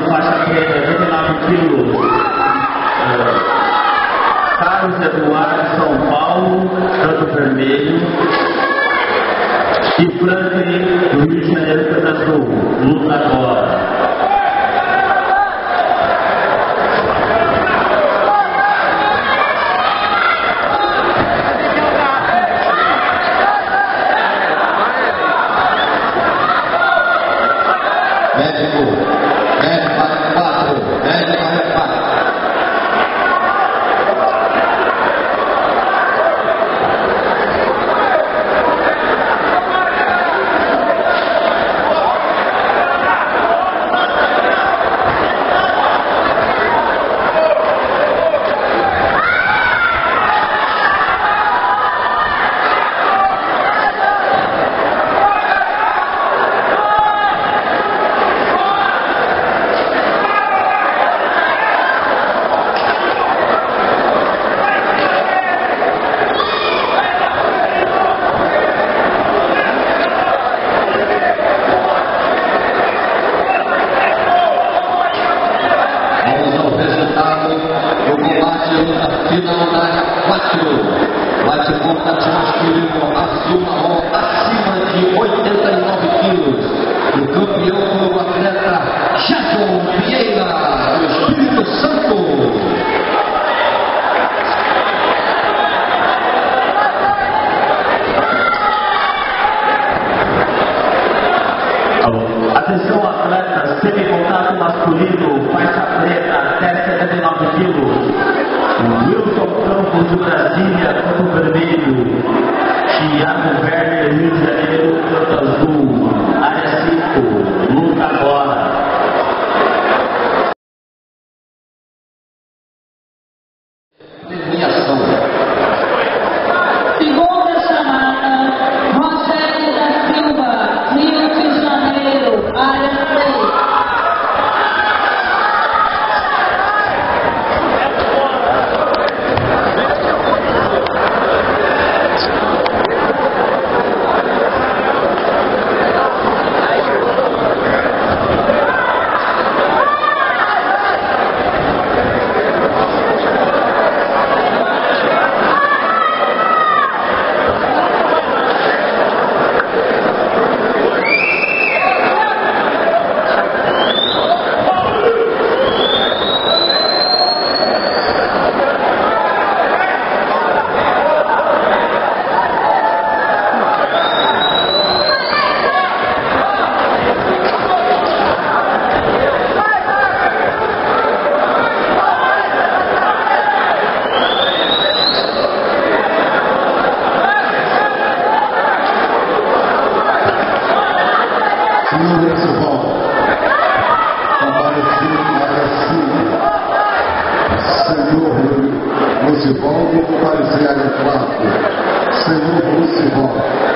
faixa preta, 29 quilos. Carlos Eduardo de São Paulo, canto vermelho. E Franklin do Rio de Janeiro, canto azul. Luta agora. Final da 4, bate-volta masculino azul marrom acima de 89 quilos. O campeão foi o atleta Jason Vieira, do Espírito Santo. Atenção, atletas, semi-contato masculino, faixa preta, até 79 quilos. Wilson Campos de Brasília, campo vermelho. Thiago Werner, Rio de Janeiro, campo azul. Área 5, luta agora. Desviação. Segunda chamada, Rogério da Silva, Rio de Janeiro, área 3. Senhor Municipal, comparecido Senhor Municipal, vou comparecer área 4. Senhor Municipal.